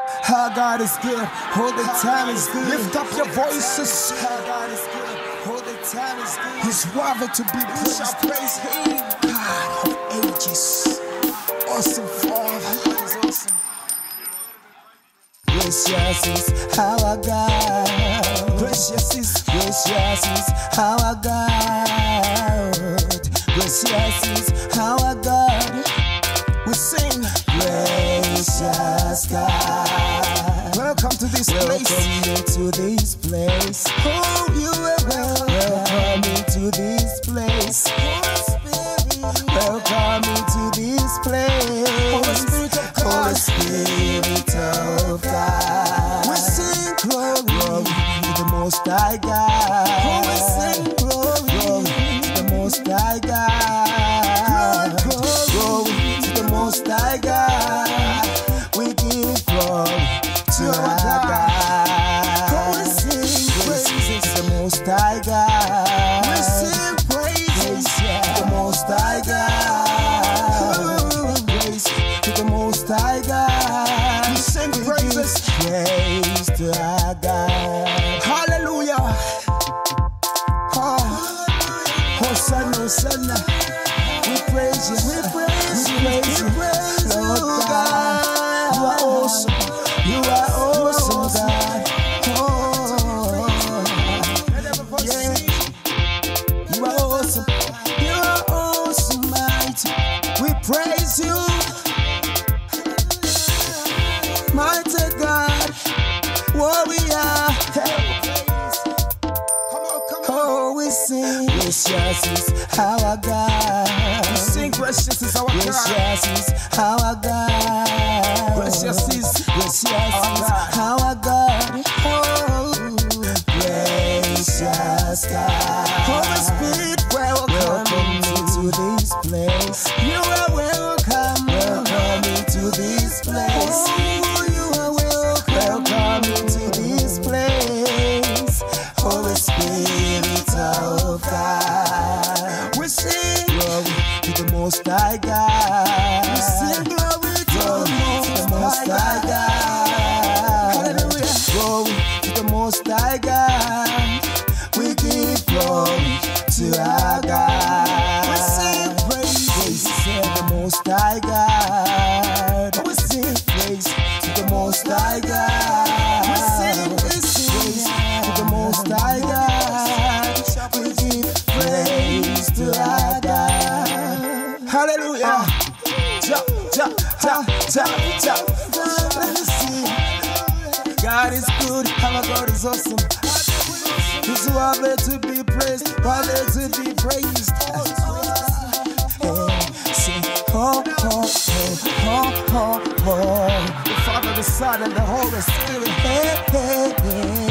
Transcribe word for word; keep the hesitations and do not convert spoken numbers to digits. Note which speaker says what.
Speaker 1: Our God is good, all the time is good.
Speaker 2: Lift up your voices.
Speaker 1: Our God is good, all the time is good.
Speaker 2: He's worthy to be
Speaker 1: We shall
Speaker 2: praised.
Speaker 1: praise Him.
Speaker 2: God of ages, awesome Father.
Speaker 1: God is awesome.
Speaker 2: Gracious is our God.
Speaker 1: Precious is,
Speaker 2: Gracious is our God. Gracious is our God.
Speaker 1: we sing.
Speaker 2: Gracious God.
Speaker 1: Welcome to this place.
Speaker 2: Welcome me to this place.
Speaker 1: Oh, you are welcome.
Speaker 2: Welcome me to this place.
Speaker 1: Holy Spirit.
Speaker 2: Welcome me to this place.
Speaker 1: Holy Spirit of God.
Speaker 2: Holy Spirit of God.
Speaker 1: We sing glory.
Speaker 2: Glory to the Most High God.
Speaker 1: Oh, we sing glory.
Speaker 2: Glory to the Most High God.
Speaker 1: Glory,
Speaker 2: Glory to the Most High God. We give glory to our God.
Speaker 1: Oh, we sing praises.
Speaker 2: To the Most High God.
Speaker 1: We sing praises.
Speaker 2: Praise to the Most High God. Praise to the Most High God.
Speaker 1: We sing
Speaker 2: We
Speaker 1: praises.
Speaker 2: give praise to our God.
Speaker 1: Hallelujah.
Speaker 2: Oh, Hosanna, Hosanna. We praise you.
Speaker 1: We praise
Speaker 2: We
Speaker 1: you.
Speaker 2: praise you.
Speaker 1: We praise you,
Speaker 2: Lord God.
Speaker 1: God.
Speaker 2: You are awesome. You are awesome, God. Oh, yeah. You are awesome. You are awesome, mighty. We praise you, mighty God. Warrior.
Speaker 1: Come on, come on.
Speaker 2: Oh, we sing. Gracious is our God.
Speaker 1: We sing precious is our God.
Speaker 2: Gracious is our God.
Speaker 1: Precious is
Speaker 2: Gracious
Speaker 1: our
Speaker 2: is
Speaker 1: God.
Speaker 2: our God. Oh, gracious God.
Speaker 1: Holy Spirit, welcome,
Speaker 2: Welcome me
Speaker 1: to
Speaker 2: to this place.
Speaker 1: You are welcome.
Speaker 2: Welcome me to this place.
Speaker 1: Oh, you are welcome.
Speaker 2: Welcome me to this place. Holy Spirit of God.
Speaker 1: We sing.
Speaker 2: Glory to the Most High God.
Speaker 1: We sing glory to
Speaker 2: Glory
Speaker 1: the
Speaker 2: to the
Speaker 1: Most
Speaker 2: Most
Speaker 1: High
Speaker 2: High
Speaker 1: God.
Speaker 2: God.
Speaker 1: Hallelujah.
Speaker 2: Glory to the Most High God. We give glory to our God.
Speaker 1: We sing praise.
Speaker 2: Praise to the Most High God. We sing praise to the Most High God.
Speaker 1: We sing, we sing.
Speaker 2: Praise to the Most High God. We give praise to our God.
Speaker 1: Hallelujah.
Speaker 2: Ja, ja, ja, ja, ja. Let me see. God is good, our God is awesome. He's worthy to be praised, worthy to be praised. Hey, sing, ho, ho, ho, ho, ho, ho.
Speaker 1: The Father, the Son, and the Holy Spirit.
Speaker 2: Hey, hey, hey.